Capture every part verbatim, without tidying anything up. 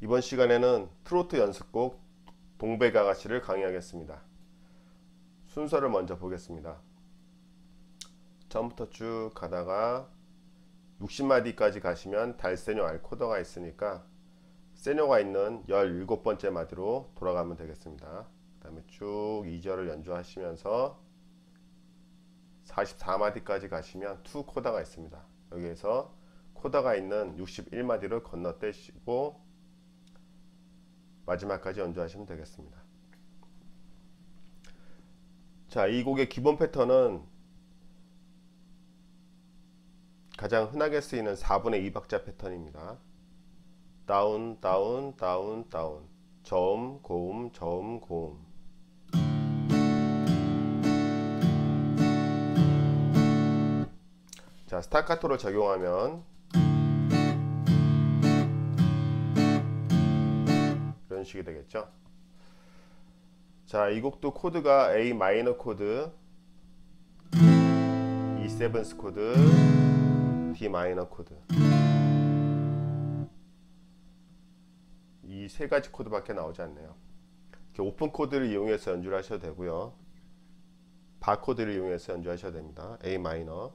이번 시간에는 트로트 연습곡 동백아가씨를 강의하겠습니다. 순서를 먼저 보겠습니다. 처음부터 쭉 가다가 육십 마디까지 가시면 달세뇨 알코더가 있으니까 세뇨가 있는 열일곱 번째 마디로 돌아가면 되겠습니다. 그 다음에 쭉 이 절을 연주하시면서 사십사 마디까지 가시면 투 코다가 있습니다. 여기에서 코다가 있는 육십일 마디를 건너뛰시고 마지막까지 연주하시면 되겠습니다. 자, 이 곡의 기본 패턴은 가장 흔하게 쓰이는 사분의 이 박자 패턴입니다. 다운, 다운, 다운, 다운, 저음, 고음, 저음, 고음. 자, 스타카토를 적용하면 이런 식이 되겠죠. 자, 이 곡도 코드가 A 마이너 코드, E 세븐스 코드, D 마이너 코드, 이 세 가지 코드밖에 나오지 않네요. 이렇게 오픈 코드를 이용해서 연주를 하셔도 되고요, 바 코드를 이용해서 연주하셔도 됩니다. A 마이너,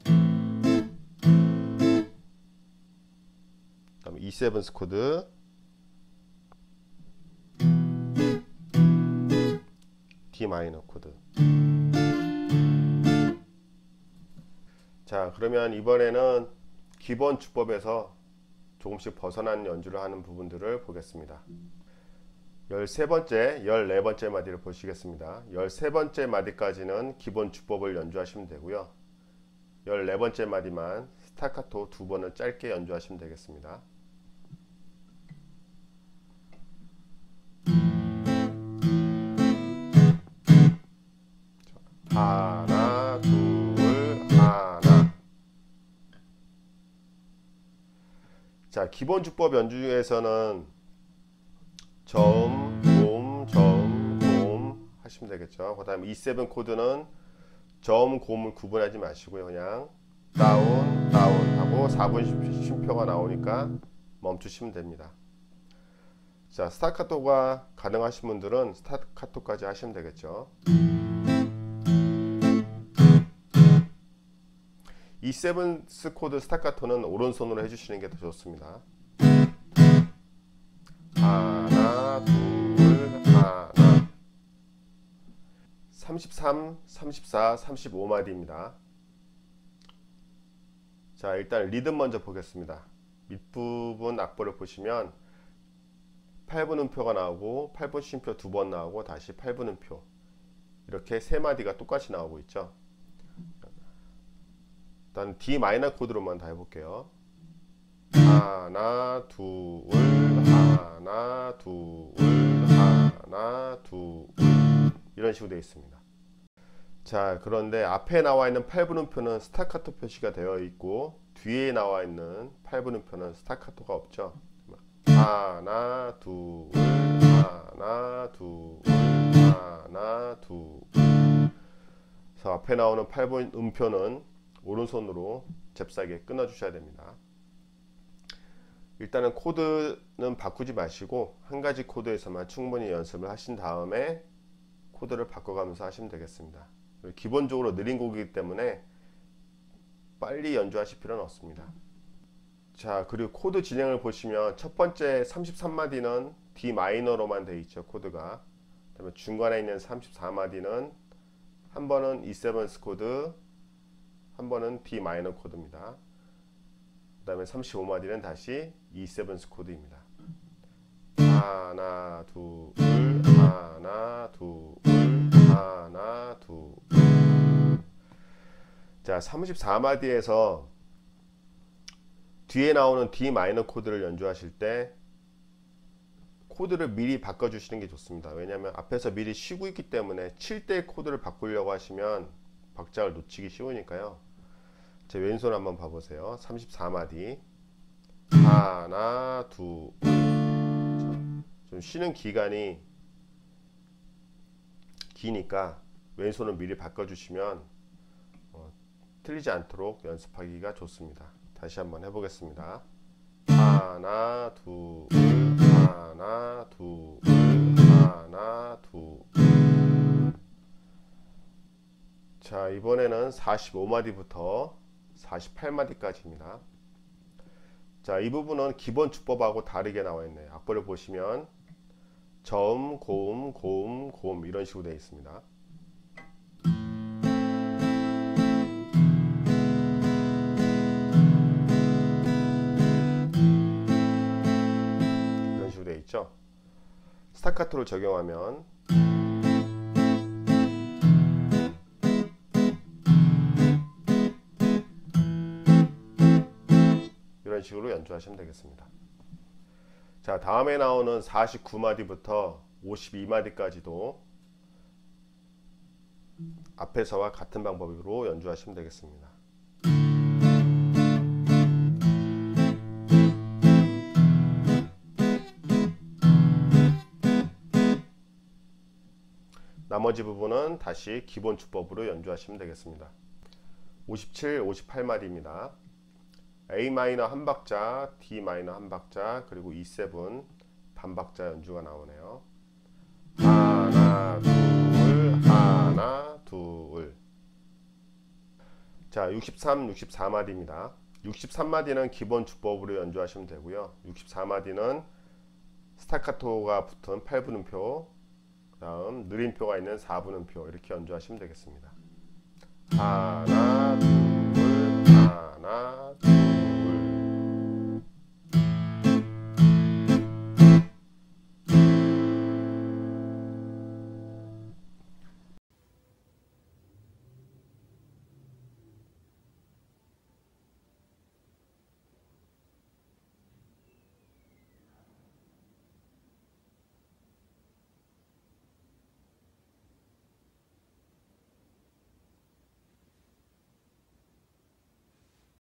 그다음에 E 세븐스 코드, D 마이너 코드. 자, 그러면 이번에는 기본 주법에서 조금씩 벗어난 연주를 하는 부분들을 보겠습니다. 열세 번째, 열네 번째 마디를 보시겠습니다. 열세 번째 마디까지는 기본 주법을 연주하시면 되고요, 열네 번째 마디만 스타카토 두 번을 짧게 연주하시면 되겠습니다. 하나, 둘, 하나. 자, 기본 주법 연주 중에서는 저음, 고음, 저음, 고음 하시면 되겠죠. 그 다음에 이 세븐 코드는 저음, 고음을 구분하지 마시고요, 그냥 다운, 다운 하고 사 분 쉼표가 나오니까 멈추시면 됩니다. 자, 스타카토가 가능하신 분들은 스타카토까지 하시면 되겠죠. 이 세븐스 코드 스타카토는 오른손으로 해주시는 게 더 좋습니다. 하나, 둘, 하나. 삼십삼, 삼십사, 삼십오 마디입니다. 자, 일단 리듬 먼저 보겠습니다. 밑부분 악보를 보시면 팔 분 음표가 나오고 팔 분 쉼표 두 번 나오고 다시 팔 분 음표, 이렇게 세 마디가 똑같이 나오고 있죠. 일단 D 마이너 코드로만 다 해볼게요. 하나, 둘, 하나, 둘, 하나, 둘, 이런 식으로 되어 있습니다. 자, 그런데 앞에 나와 있는 팔 분 음표는 스타카토 표시가 되어 있고 뒤에 나와 있는 팔 분 음표는 스타카토가 없죠. 하나, 둘, 하나, 둘, 하나, 둘. 그래서 앞에 나오는 팔 분 음표는 오른손으로 잽싸게 끊어 주셔야 됩니다. 일단은 코드는 바꾸지 마시고 한 가지 코드에서만 충분히 연습을 하신 다음에 코드를 바꿔가면서 하시면 되겠습니다. 기본적으로 느린 곡이기 때문에 빨리 연주하실 필요는 없습니다. 자, 그리고 코드 진행을 보시면 첫 번째 삼십삼 마디는 D 마이너로만 되어 있죠, 코드가. 그다음에 중간에 있는 삼십사 마디는 한 번은 E 세븐스 코드, 한 번은 D 마이너 코드입니다. 그 다음에 삼십오 마디는 다시 E 세븐스 코드입니다. 하나, 둘, 하나, 둘, 하나, 둘. 자, 삼십사 마디에서 뒤에 나오는 D 마이너 코드를 연주하실 때 코드를 미리 바꿔주시는 게 좋습니다. 왜냐하면 앞에서 미리 쉬고 있기 때문에 칠 때 코드를 바꾸려고 하시면 박자를 놓치기 쉬우니까요. 제 왼손 한번 봐보세요. 삼십사 마디 하나, 둘. 좀 쉬는 기간이 기니까 왼손을 미리 바꿔주시면 어, 틀리지 않도록 연습하기가 좋습니다. 다시 한번 해보겠습니다. 하나, 둘, 하나, 마디는 사십오 마디부터 사십팔 마디까지입니다. 자, 이 부분은 기본 주법하고 다르게 나와 있네요. 악보를 보시면 저음, 고음, 고음, 고음 이런 식으로 되어 있습니다. 이런 식으로 되어 있죠. 스타카토를 적용하면 이런 식으로 연주하시면 되겠습니다. 자, 다음에 나오는 사십구 마디부터 오십이 마디까지도 앞에서와 같은 방법으로 연주하시면 되겠습니다. 나머지 부분은 다시 기본 주법으로 연주하시면 되겠습니다. 오십칠, 오십팔 마디입니다. A 마이너 한 박자, D 마이너 한 박자, 그리고 이 세븐 반박자 연주가 나오네요. 하나, 둘, 하나, 둘. 자, 육십삼, 육십사 마디입니다. 육십삼 마디는 기본 주법으로 연주하시면 되고요. 육십사 마디는 스타카토가 붙은 팔 분음표, 그 다음 느림표가 있는 사 분음표 이렇게 연주하시면 되겠습니다. 하나, 둘, 하나, 둘.